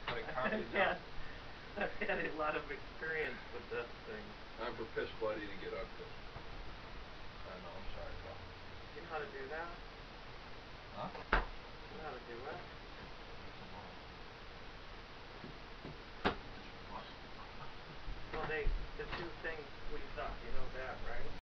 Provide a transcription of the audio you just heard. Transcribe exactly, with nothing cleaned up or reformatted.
Like calm you Yeah. down. I've had a lot of experience with this thing. Time for Piss Buddy to get up there. I know, I'm sorry, pal. You know how to do that? Huh? You know how to do it? Well, they, the two things squeeze up, you know that,